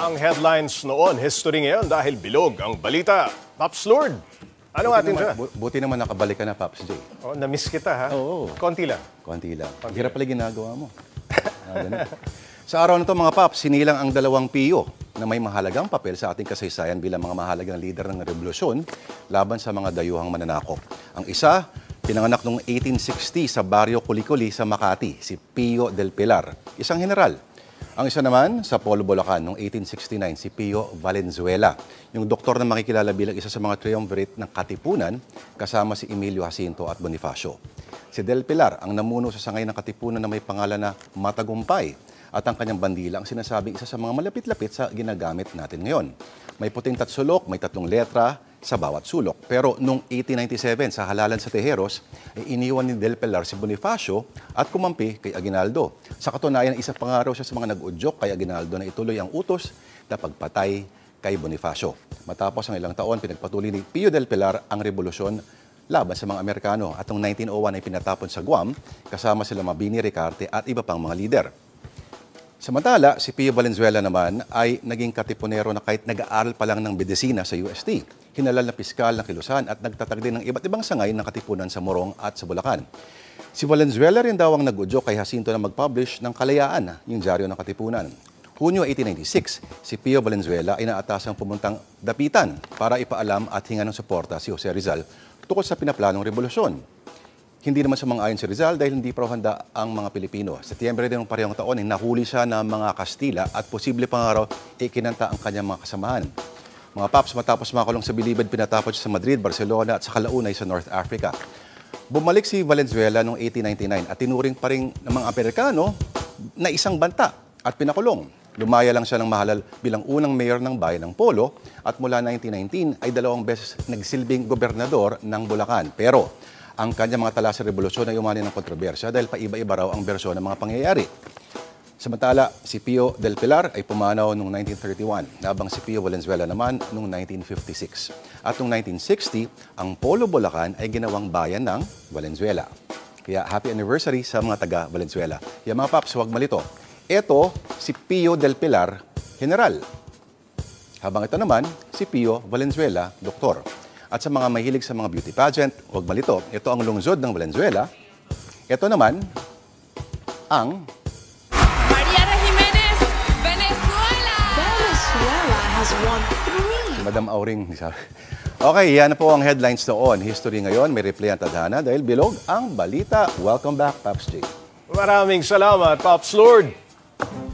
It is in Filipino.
ang headlines noon, history ngayon dahil bilog ang balita. Pops Lord, ano atin siya? Buti naman nakabalik ka na, Pops J. Oh, na-miss kita ha? Oo. Konti lang. Konti lang. Hirap pala ginagawa mo. Sa araw na ito, mga Pops, sinilang ang dalawang PIO na may mahalagang papel sa ating kasaysayan bilang mga mahalagang lider ng revolusyon laban sa mga dayuhang mananakop. Ang isa, pinanganak noong 1860 sa Barrio Kulikuli sa Makati, si Pio del Pilar, isang general. Ang isa naman sa Polo, Bulacan noong 1869, si Pio Valenzuela, yung doktor na makikilala bilang isa sa mga triumvirate ng Katipunan kasama si Emilio Jacinto at Bonifacio. Si Del Pilar ang namuno sa sangay ng Katipunan na may pangalan na Matagumpay at ang kanyang bandila ang sinasabing isa sa mga malapit-lapit sa ginagamit natin ngayon. May puting tatsulok, may 3 letra sa bawat sulok. Pero noong 1897 sa halalan sa Tejeros, ay iniwan ni Del Pilar si Bonifacio at kumampi kay Aguinaldo. Sa katunayan, isa pa nga raw siya sa mga nag-udyok kay Aguinaldo na ituloy ang utos na pagpatay kay Bonifacio. Matapos ang ilang taon, pinagpatuloy ni Pio del Pilar ang revolusyon laban sa mga Amerikano at noong 1901 ay pinatapon sa Guam kasama sila Mabini Ricarte at iba pang mga lider. Samantala, si Pio Valenzuela naman ay naging katipunero na kahit nag-aaral pa lang ng medisina sa UST. Hinalal na piskal ng Kilusan at nagtatag din ng iba't ibang sangay ng katipunan sa Morong at sa Bulacan. Si Valenzuela rin daw ang nag-udyok kay Jacinto na mag-publish ng Kalayaan, yung dyaryo ng Katipunan. Hunyo 1896, si Pio Valenzuela ay naatasang pumuntang Dapitan para ipaalam at hinga ng suporta si Jose Rizal tungkol sa pinaplanong revolusyon. Hindi naman sumang-ayon si Rizal dahil hindi pa handa ang mga Pilipino. Sa Setyembre din ng parehong taon, nahuli siya ng mga Kastila at posible pa nga raw ikinanta ang kanyang mga kasamahan. Mga Paps, matapos makulong sa bilibid, pinatapos siya sa Madrid, Barcelona at sa Kalaunay sa North Africa. Bumalik si Valenzuela noong 1899 at tinuring pa rin ng mga Amerikano na isang banta at pinakulong. Lumaya lang siya ng mahalal bilang unang mayor ng bayan ng Polo at mula 1919 ay 2 beses nagsilbing gobernador ng Bulacan. Pero ang kanyang mga tala sa revolusyon ay umani ng kontrobersya dahil paiba-iba raw ang bersyon ng mga pangyayari. Samantala, si Pio del Pilar ay pumanaw noong 1931, habang si Pio Valenzuela naman noong 1956. At noong 1960, ang Polo, Bulacan ay ginawang bayan ng Valenzuela. Kaya happy anniversary sa mga taga-Valenzuela. Kaya mga Paps, huwag malito. Ito, si Pio del Pilar, general. Habang ito naman, si Pio Valenzuela, doktor. At sa mga mahilig sa mga beauty pageant, huwag malito, ito ang lungsod ng Valenzuela. Ito naman, ang Mariana Jimenez, Venezuela! Venezuela has won 3. si Madam Auring. Okay, yan na po ang headlines noon. History ngayon, may replay ang tadhana dahil bilog ang balita. Welcome back, Pops J. Maraming salamat, Pops Lord.